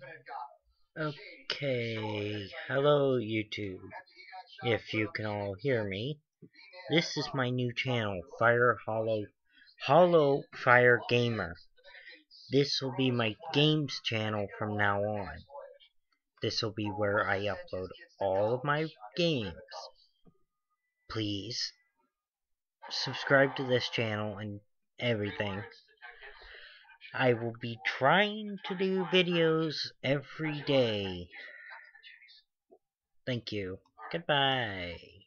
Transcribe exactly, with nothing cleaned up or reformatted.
Okay, hello YouTube, if you can all hear me. This is my new channel, Fire Hollow, Hollow Fire Gamer. This will be my games channel from now on. This will be where I upload all of my games. Please, subscribe to this channel and everything. I will be trying to do videos every day. Thank you. Goodbye.